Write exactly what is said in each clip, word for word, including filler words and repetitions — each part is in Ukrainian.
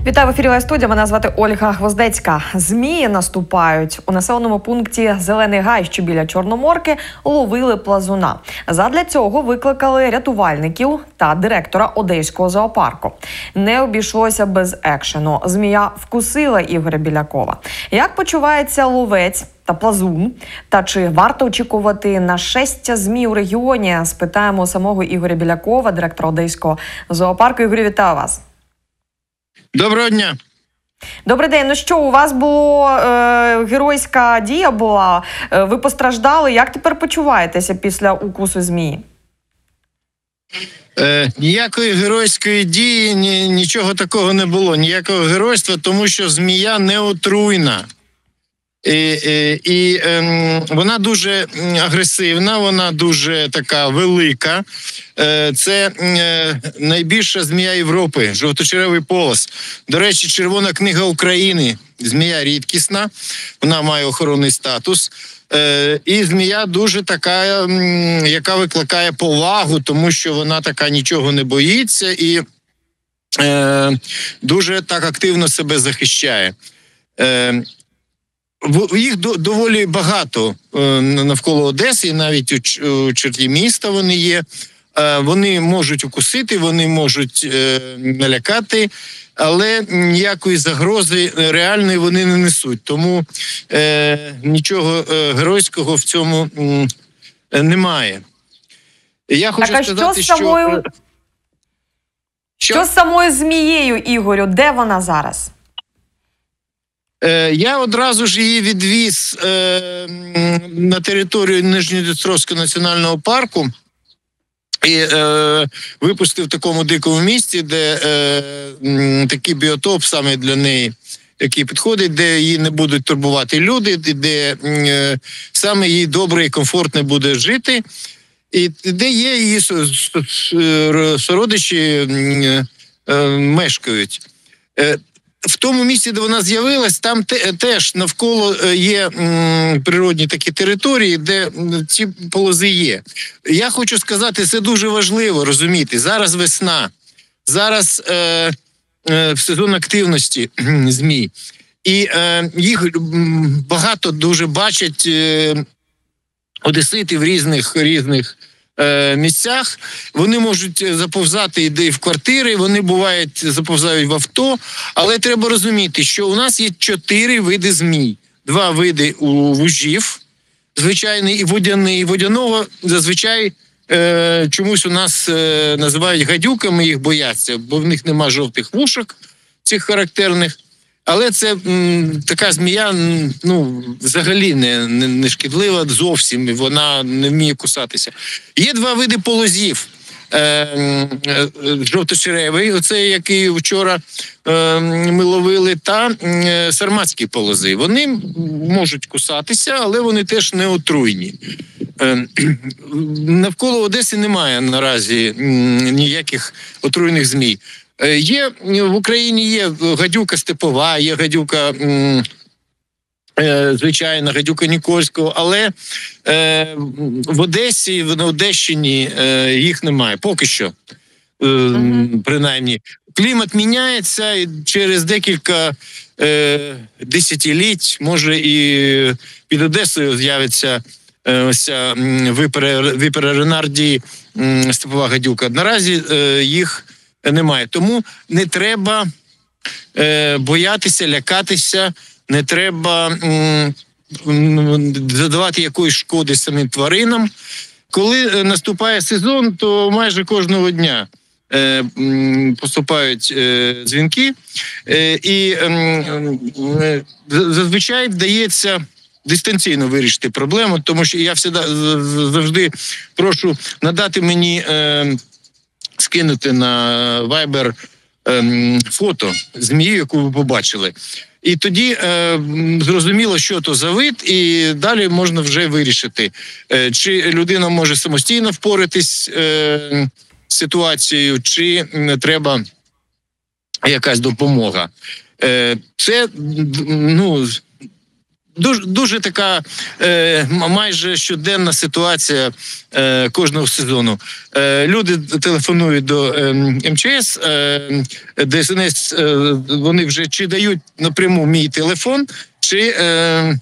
Вітаю в ефірі Лайв студія. Мене звати Ольга Гвоздецька. Змії наступають. У населеному пункті Зелений Гай, що біля Чорноморки, ловили плазуна. Задля цього викликали рятувальників та директора Одеського зоопарку. Не обійшлося без екшену. Змія вкусила Ігоря Білякова. Як почувається ловець та плазун? Та чи варто очікувати нашестя змій у регіоні? Спитаємо самого Ігоря Білякова, директора Одеського зоопарку. Ігорю, вітаю вас. Доброго дня. Добрий день. Ну що, у вас була е, геройська дія була, е, ви постраждали. Як тепер почуваєтеся після укусу змії? Е, ніякої геройської дії, ні, нічого такого не було. Ніякого геройства, тому що змія не отруйна. І, і, і е, вона дуже агресивна, вона дуже така велика. Е, це е, найбільша змія Європи, жовточеревий полос. До речі, Червона книга України. Змія рідкісна, вона має охоронний статус. Е, і змія дуже така, м, яка викликає повагу, тому що вона така нічого не боїться і е, дуже так активно себе захищає. Е, Їх доволі багато навколо Одеси, навіть у черті міста вони є. Вони можуть укусити, вони можуть налякати, але ніякої загрози реальної вони не несуть. Тому нічого геройського в цьому немає. Я хочу так, сказати, що... Самою... що... Що з самою змією, Ігорю? Де вона зараз? Я одразу ж її відвіз е, на територію Нижньодністровського національного парку і е, випустив в такому дикому місці, де е, такий біотоп саме для неї, який підходить, де її не будуть турбувати люди, де е, саме їй добре і комфортно буде жити, і де є її сородичі е, е, мешкають. Е, В тому місці, де вона з'явилась, там те, теж навколо є м, природні такі території, де ці полози є. Я хочу сказати, це дуже важливо розуміти. Зараз весна, зараз е, е, сезон активності змій. І е, їх багато дуже бачать е, одесити в різних різних місцях. Вони можуть заповзати і в квартири, вони бувають заповзають в авто, але треба розуміти, що у нас є чотири види змій. Два види у вужів, звичайний і водяний. І водяного зазвичай е, чомусь у нас е, називають гадюками, їх бояться, бо в них нема жовтих вушок, цих характерних. Але це м, така змія, ну, взагалі не, не, не шкідлива зовсім, вона не вміє кусатися. Є два види полозів. Е, е, жовточеревий, оцей, який вчора е, ми ловили, та е, сарматські полози. Вони можуть кусатися, але вони теж не отруйні. Е, навколо Одеси немає наразі ніяких отруйних змій. Є в Україні є гадюка степова, є гадюка м, е, звичайна, гадюка Нікольського, але е, в Одесі, на Одещині е, їх немає, поки що, е, uh-huh. принаймні. Клімат міняється, і через декілька е, десятиліть, може, і під Одесою з'явиться е, ось ця випера Ренарді степова гадюка. Наразі е, їх немає. Тому не треба е, боятися, лякатися, не треба м, задавати якоїсь шкоди самим тваринам. Коли наступає сезон, то майже кожного дня е, м, поступають е, дзвінки, е, і е, зазвичай вдається дистанційно вирішити проблему, тому що я завжди прошу надати мені е, скинути на Viber ем, фото змії, яку ви побачили. І тоді е, зрозуміло, що то за вид, і далі можна вже вирішити, е, чи людина може самостійно впоратись е, з ситуацією, чи не треба якась допомога. Е, це, ну, Дуже, дуже така е, майже щоденна ситуація е, кожного сезону. Е, люди телефонують до е, ем че ес, е, де ес ен ес, е, вони вже чи дають напряму мій телефон, чи е,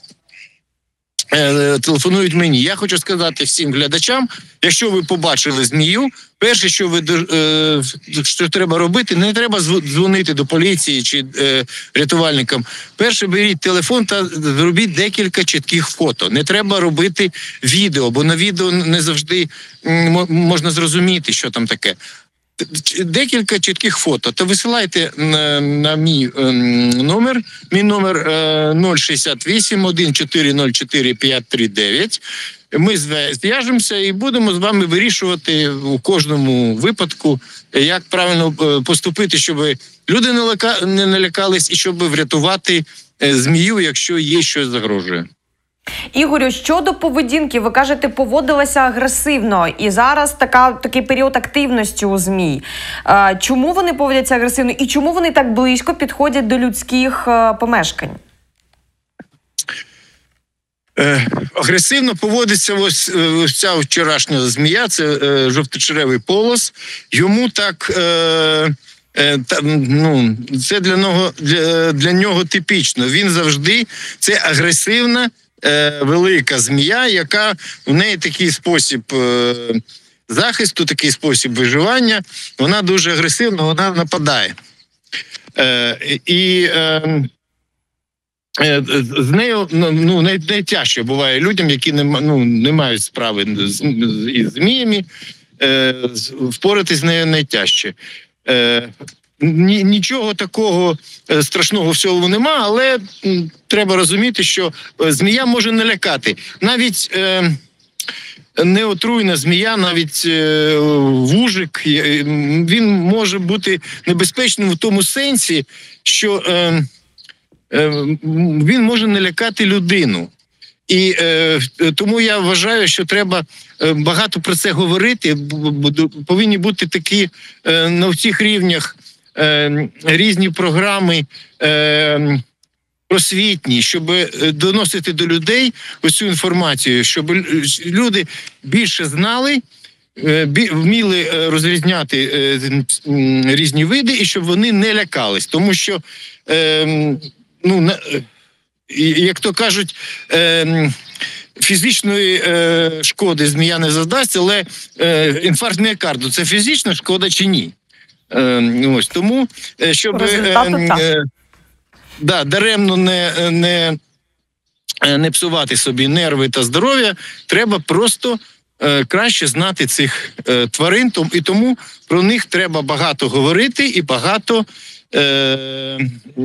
е, телефонують мені. Я хочу сказати всім глядачам, якщо ви побачили змію, перше, що ви е, що треба робити, не треба дзвонити до поліції чи е, рятувальникам. Перше, беріть телефон та зробіть декілька чітких фото. Не треба робити відео, бо на відео не завжди можна зрозуміти, що там таке. Декілька чітких фото. То висилайте на, на мій е, номер. Мій номер е, нуль шістдесят вісім один чотири нуль чотири п'ять три дев'ять. Ми зв'яжемося і будемо з вами вирішувати у кожному випадку, як правильно поступити, щоб люди не, лака, не налякались і щоб врятувати змію, якщо є щось загрожує. Ігорю, щодо поведінки, ви кажете, поводилася агресивно, і зараз така, такий період активності у змій. Чому вони поводяться агресивно і чому вони так близько підходять до людських помешкань? Е, агресивно поводиться ось, ось ця вчорашня змія, це е, жовточеревий полос. Йому так, е, е, та, ну, це для нього, для, для нього типічно. Він завжди, це агресивна, е, велика змія, яка, у неї такий спосіб е, захисту, такий спосіб виживання. Вона дуже агресивна, вона нападає. Е, і... Е, З нею ну, найтяжче буває людям, які не, ну, не мають справи з, із зміями, е, впоратись з нею найтяжче. Е, нічого такого страшного всього нема, але треба розуміти, що змія може налякати. Навіть е, неотруйна змія, навіть е, вужик, він може бути небезпечним в тому сенсі, що... Е, він може налякати людину. І е, тому я вважаю, що треба багато про це говорити. Повинні бути такі е, на всіх рівнях е, різні програми е, просвітні, щоб доносити до людей ось цю інформацію, щоб люди більше знали, вміли розрізняти різні види і щоб вони не лякались. Тому що е, ну, як то кажуть, е, фізичної е, шкоди змія не завдасть, але е, інфаркт міокарду – це фізична шкода чи ні? Е, ось, тому, щоб е, е, да, даремно не, не, не псувати собі нерви та здоров'я, треба просто е, краще знати цих е, тварин, і тому про них треба багато говорити і багато е,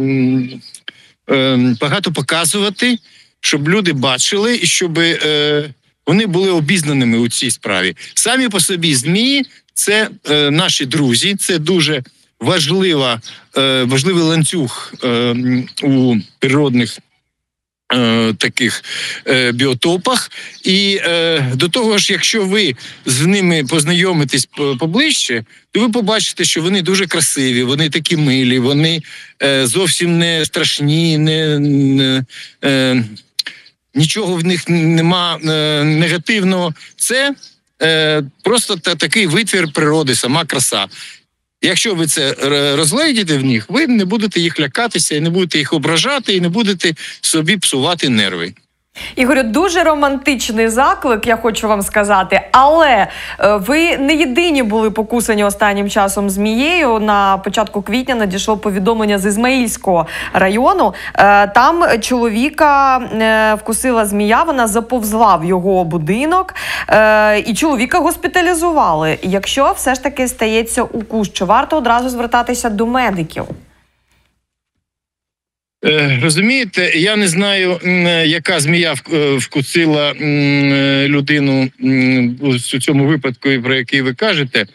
багато показувати, щоб люди бачили і щоб е, вони були обізнаними у цій справі. Самі по собі змії – це е, наші друзі, це дуже важлива, е, важливий ланцюг е, у природних е, таких е, біотопах. І е, до того ж, якщо ви з ними познайомитесь поближче, то ви побачите, що вони дуже красиві, вони такі милі, вони е, зовсім не страшні, не, не, е, нічого в них нема е, негативного. Це е, просто та, такий витвір природи, сама краса. Якщо ви це розгледіте в них, ви не будете їх лякатися, і не будете їх ображати, і не будете собі псувати нерви. Ігорю, дуже романтичний заклик, я хочу вам сказати, але ви не єдині були покусані останнім часом змією. На початку квітня надійшло повідомлення з Ізмаїльського району. Там чоловіка вкусила змія, вона заповзла в його будинок, і чоловіка госпіталізували. Якщо все ж таки стається укус, чи варто одразу звертатися до медиків? Розумієте, я не знаю, яка змія вкусила людину у цьому випадку, про який ви кажете.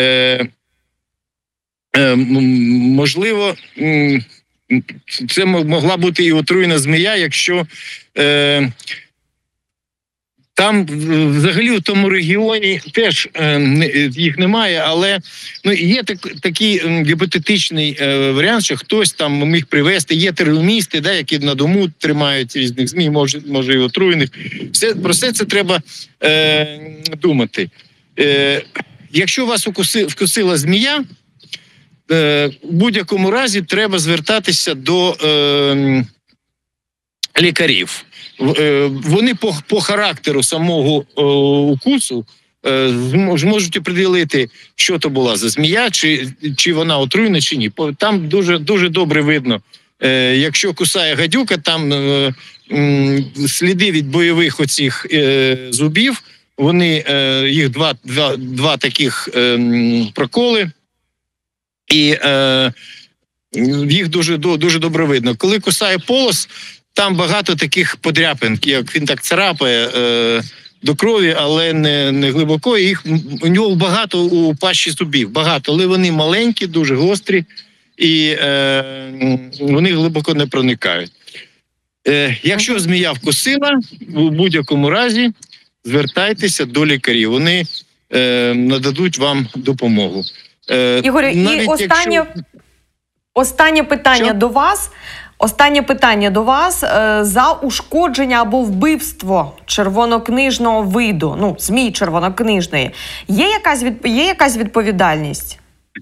Можливо, це могла бути і отруєна змія, якщо Там взагалі в тому регіоні теж їх немає, але ну, є так, такий гіпотетичний варіант, що хтось там міг привезти. Є терористи, да, які на дому тримають різних ЗМІ, може, може і отруєних. Все, про все це треба е, думати. Е, якщо вас укуси, вкусила змія, е, в будь-якому разі треба звертатися до е, лікарів. Вони по, по характеру самого о, укусу е, зможуть определити, що то була за змія, чи, чи вона отруєна, чи ні. Там дуже, дуже добре видно. Е, якщо кусає гадюка, там е, е, сліди від бойових оцих е, зубів, вони, е, їх два, два, два таких е, проколи, і е, їх дуже, дуже добре видно. Коли кусає полос, там багато таких подряпин, як він так царапає е, до крові, але не, не глибоко. Їх, у нього багато у пащі зубів, багато, але вони маленькі, дуже гострі, і е, вони глибоко не проникають. Е, якщо змія вкусила, у будь-якому разі звертайтеся до лікарів, вони е, нададуть вам допомогу. Е, Ігорю, і останнє, якщо... останнє питання Що? до вас. Останнє питання до вас. За ушкодження або вбивство червонокнижного виду, ну, змій червонокнижної, є якась, від... є якась відповідальність?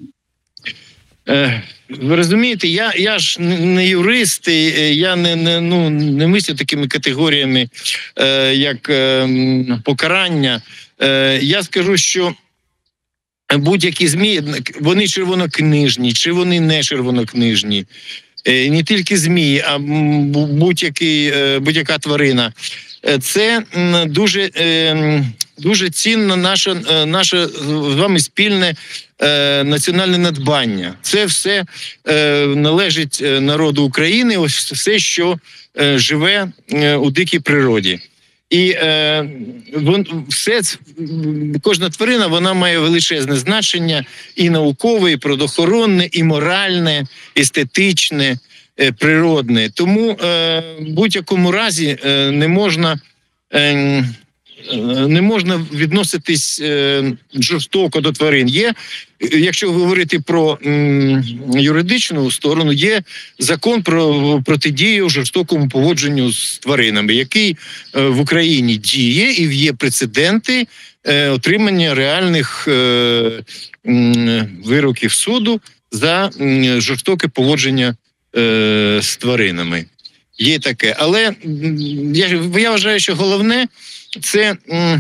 Е, ви розумієте, я, я ж не юрист, і я не, не, ну, не мислю такими категоріями, е, як е, покарання. Е, я скажу, що будь-які змії, вони червонокнижні, чи вони не червонокнижні. Не тільки змії, а будь-який, будь-яка тварина. Це дуже, дуже цінне наше, наше з вами спільне національне надбання. Це все належить народу України, ось все, що живе у дикій природі. І е, вон, все, кожна тварина, вона має величезне значення і наукове, і природоохоронне, і моральне, естетичне, е, природне. Тому е, в будь-якому разі е, не можна, е, не можна відноситись е, жорстоко до тварин. Є, якщо говорити про м, юридичну сторону, є закон про протидію жорстокому поводженню з тваринами, який е, в Україні діє, і є прецеденти е, отримання реальних е, м, вироків суду за м, жорстоке поводження е, з тваринами. Є таке. Але м, я, я вважаю, що головне – це... М,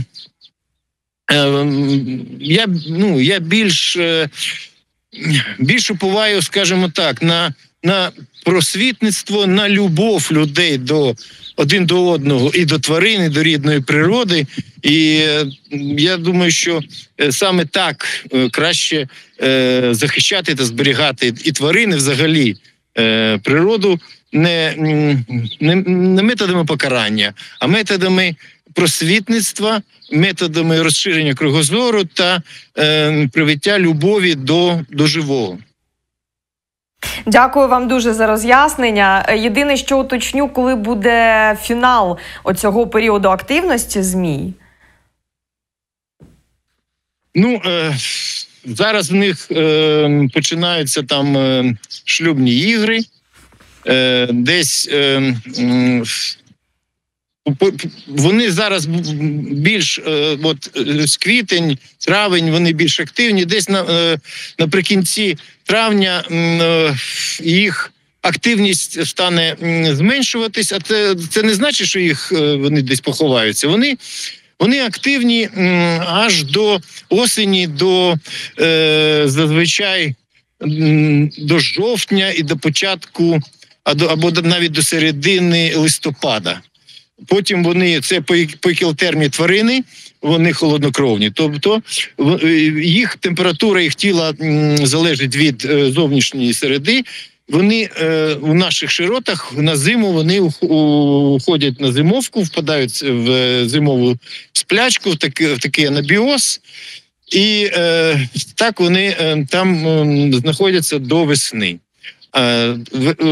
Я, ну, я більш, більш уповаю, скажімо так, на, на просвітництво, на любов людей до, один до одного, і до тварин, і до рідної природи. І я думаю, що саме так краще захищати та зберігати і тварини, взагалі, природу, не, не, не методами покарання, а методами просвітництва, методами розширення кругозору та е, привиття любові до, до живого. Дякую вам дуже за роз'яснення. Єдине, що уточню, коли буде фінал оцього періоду активності змій? Ну, е, зараз в них е, починаються там е, шлюбні ігри, е, десь... Е, е, Вони зараз більш, от з квітень, травень, вони більш активні. Десь на, наприкінці травня їх активність стане зменшуватись, а це, це не значить, що їх вони десь поховаються. Вони, вони активні аж до осені, до зазвичай до жовтня і до початку, або навіть до середини листопада. Потім вони, це поікілотермні тварини, вони холоднокровні. Тобто їх температура їх тіла залежить від зовнішньої середи. Вони у наших широтах на зиму вони уходять на зимовку, впадають в зимову сплячку, в такий, в такий анабіоз. І е, так вони там знаходяться до весни.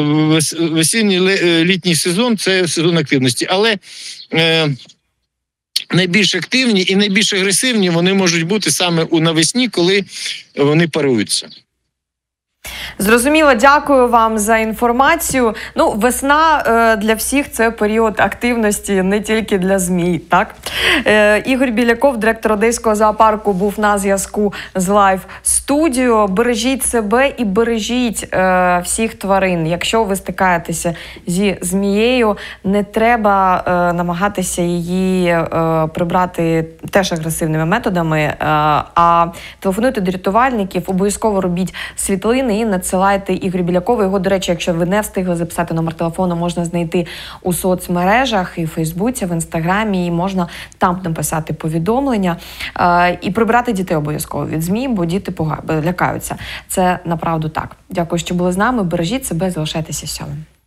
Весінній літній сезон – це сезон активності. Але е, найбільш активні і найбільш агресивні вони можуть бути саме у навесні, коли вони паруються. Зрозуміло, дякую вам за інформацію. Ну, весна е, для всіх – це період активності, не тільки для змій, так? Е, Ігор Біляков, директор Одеського зоопарку, був на зв'язку з Лайв-студіо. Бережіть себе і бережіть е, всіх тварин. Якщо ви стикаєтеся зі змією, не треба е, намагатися її е, прибрати теж агресивними методами, е, а телефонуйте до рятувальників, обов'язково робіть світлини і надсилайте Ігорю Білякову. Його, до речі, якщо ви не встигли записати номер телефону, можна знайти у соцмережах, і в Фейсбуці, в Інстаграмі, і можна там написати повідомлення. Е, і прибрати дітей обов'язково від змій, бо діти пуга... лякаються. Це направду так. Дякую, що були з нами. Бережіть себе, залишайтеся сьомим.